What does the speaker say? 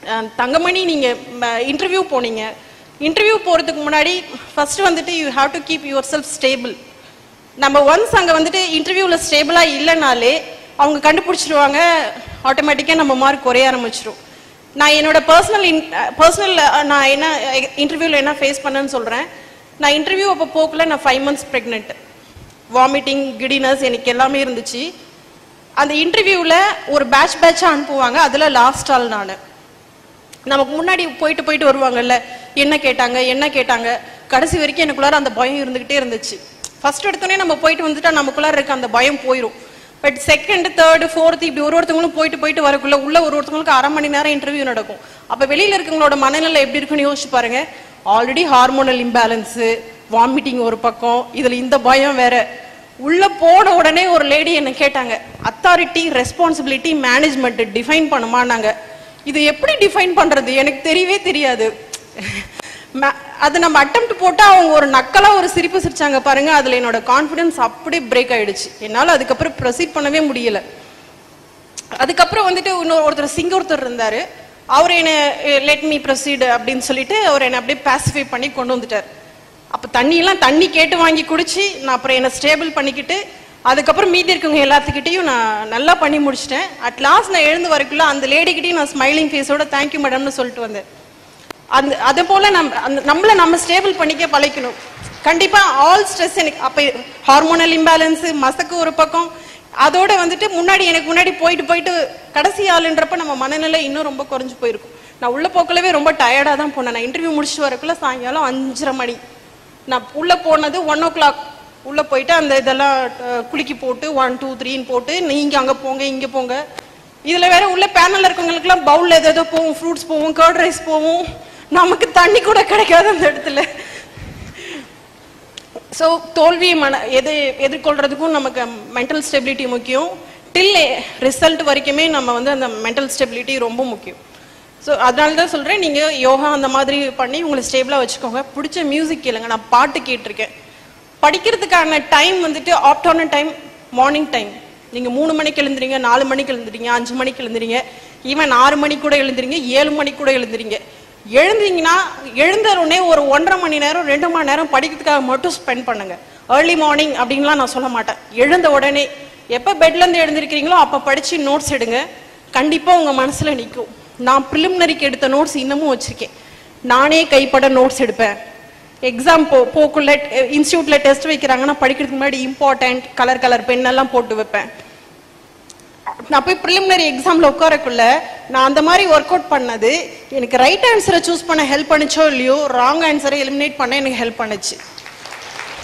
தங்கமணி நீங்கள் இன்டர்வியூ போனீங்க. இன்டர்வியூ போகிறதுக்கு முன்னாடி ஃபஸ்ட்டு வந்துட்டு you have to keep yourself stable. நம்ம ஒன்ஸ் அங்கே வந்துட்டு இன்டர்வியூவில் ஸ்டேபிளாக இல்லைனாலே அவங்க கண்டுபிடிச்சிடுவாங்க, ஆட்டோமேட்டிக்காக நம்ம மார்க் குறைய ஆரம்பிச்சிடும். நான் என்னோட பர்சனல் நான் என்ன இன்டர்வியூவில் என்ன ஃபேஸ் பண்ணேன்னு சொல்கிறேன். நான் இன்டர்வியூ அப்போ போகல, நான் 5 months ப்ரெக்னென்ட், வாமிட்டிங், கிடினஸ் எனக்கு எல்லாமே இருந்துச்சு. அந்த இன்டர்வியூவில் ஒரு பேட்சாக அனுப்புவாங்க, அதில் லாஸ்ட் ஆள் நான். நமக்கு முன்னாடி போயிட்டு வருவாங்கல்ல, என்ன கேட்டாங்க கடைசி வரைக்கும் எனக்குள்ளார அந்த பயம் இருந்துகிட்டே இருந்துச்சு. ஃபர்ஸ்ட் எடுத்தோடனே நம்ம போயிட்டு வந்துட்டா நமக்குள்ளார இருக்க அந்த பயம் போயிடும். பட் செகண்ட், தேர்டு, ஃபோர்த்து இப்படி ஒருத்தவங்களும் போயிட்டு வரக்குள்ள உள்ள ஒருத்தவங்களுக்கு 1/2 மணி நேரம் இன்டர்வியூ நடக்கும். அப்போ வெளியில் இருக்கவங்களோட மனநிலை எப்படி இருக்குன்னு யோசிச்சு பாருங்க. ஆல்ரெடி ஹார்மோனல் இம்பேலன்ஸு, வாமிட்டிங் ஒரு பக்கம், இதில் இந்த பயம் வேற. உள்ள போன உடனே ஒரு லேடி என்ன கேட்டாங்க, அத்தாரிட்டி, ரெஸ்பான்சிபிலிட்டி, மேனேஜ்மெண்ட் டிஃபைன் பண்ணுமான்னாங்க. இது எப்படி டிஃபைன் பண்றது எனக்கு தெரியவே தெரியாது. அது நம்ம அட்டெம்ப்ட் போட்டால் அவங்க ஒரு நக்கலாக ஒரு சிரிப்பு சிரிச்சாங்க பாருங்க, அதில் என்னோட கான்ஃபிடன்ஸ் அப்படியே பிரேக் ஆயிடுச்சு. என்னால் அதுக்கப்புறம் ப்ரொசீட் பண்ணவே முடியல. அதுக்கப்புறம் வந்துட்டு ஒருத்தர் இருந்தார். அவர் என்னை லெட் மீ ப்ரொசீட் அப்படின்னு சொல்லிட்டு அவர் என்னை அப்படியே பாசிஃபை பண்ணி கொண்டு வந்துட்டார். அப்போ தண்ணி கேட்டு வாங்கி குடிச்சு நான் அப்புறம் என்னை ஸ்டேபிள் பண்ணிக்கிட்டு அதுக்கப்புறம் மீதி இருக்கவங்க எல்லாத்துக்கிட்டையும் நான் நல்லா பண்ணி முடிச்சிட்டேன். அட் லாஸ்ட் நான் எழுந்து வரக்குள்ள அந்த லேடிக்கிட்டையும் நான் ஸ்மைலிங் ஃபேஸோட தேங்க்யூ மேடம்னு சொல்லிட்டு வந்தேன். அதே போல் நம்ம ஸ்டேபிள் பண்ணிக்க பழக்கணும். கண்டிப்பாக ஆல் ஸ்ட்ரெஸ் எனக்கு அப்போ ஹார்மோனல் இம்பேலன்ஸு, மசக்கு ஒரு பக்கம், அதோட வந்துட்டு எனக்கு முன்னாடி போயிட்டு கடைசி ஆளுன்றப்ப நம்ம மனநிலை இன்னும் ரொம்ப குறைஞ்சி போயிருக்கும். நான் உள்ள போக்கலவே ரொம்ப டயர்டாக தான் போனேன். நான் இன்டர்வியூ முடிச்சுட்டு வரக்குள்ள சாயங்காலம் 5:30 மணி. நான் உள்ளே போனது 1 o'clock. உள்ளே போயிட்டு அந்த இதெல்லாம் குலுக்கி போட்டு 1 2 3ன்னு போட்டு நீங்கள் அங்கே போங்க இங்கே போங்க. இதில் வேற உள்ள பேனலில் இருக்கவங்களுக்குலாம் பவுலில் ஏதோ போகும், ஃப்ரூட்ஸ் போகும், கர்ட் ரைஸ் போகும், நமக்கு தண்ணி கூட கிடைக்காது அந்த இடத்துல. ஸோ தோல்வியை எதிர்கொள்றதுக்கும் நமக்கு மென்டல் ஸ்டெபிலிட்டி முக்கியம். டில் ரிசல்ட் வரைக்குமே நம்ம வந்து அந்த மென்டல் ஸ்டெபிலிட்டி ரொம்ப முக்கியம். ஸோ அதனால தான் சொல்கிறேன், நீங்கள் யோகா அந்த மாதிரி பண்ணி உங்களை ஸ்டேபிளாக வச்சுக்கோங்க. பிடிச்ச மியூசிக் கேளுங்க. நான் பாட்டு கேட்டிருக்கேன். படிக்கிறதுக்கான டைம் வந்துட்டு ஆப்டான டைம் மார்னிங் டைம். நீங்கள் 3 மணிக்கு எழுந்துறீங்க, 4 மணிக்கு எழுந்துறீங்க, 5 மணிக்கு எழுந்துறீங்க, ஈவன் 6 மணிக்கு கூட எழுந்துறீங்க, 7 மணிக்கு கூட எழுந்துறீங்க. எழுந்தீங்கன்னா எழுந்தவுடனே ஒரு 1.5 மணி நேரம் 2 மணி நேரம் படிக்கிறதுக்காக மட்டும் ஸ்பெண்ட் பண்ணுங்க. ஏர்லி மார்னிங் அப்படின்லாம் நான் சொல்ல மாட்டேன். எழுந்த உடனே எப்போ பெட்லேருந்து எழுந்திருக்கிறீங்களோ அப்போ படித்து நோட்ஸ் எடுங்க. கண்டிப்பாக உங்கள் மனசில் நிற்கும். நான் ப்ரிலிமினரிக்கு எடுத்த நோட்ஸ் இன்னமும் வச்சுருக்கேன். நானே கைப்பட நோட்ஸ் எடுப்பேன். எக்ஸாம் போக்குள்ள இன்ஸ்டியூட்டில் டெஸ்ட் வைக்கிறாங்கன்னா படிக்கிறதுக்கு முன்னாடி இம்பார்ட்டன்ட் கலர் பெண்ணெல்லாம் போட்டு வைப்பேன். நான் போய் ப்ரிலிமினரி எக்ஸாமில் உட்காரக்குள்ள நான் அந்த மாதிரி ஒர்க் அவுட் பண்ணது எனக்கு ரைட் ஆன்சரை சூஸ் பண்ண ஹெல்ப் பண்ணிச்சோ இல்லையோ, ராங் ஆன்சரை எலிமினேட் பண்ண எனக்கு ஹெல்ப் பண்ணுச்சு.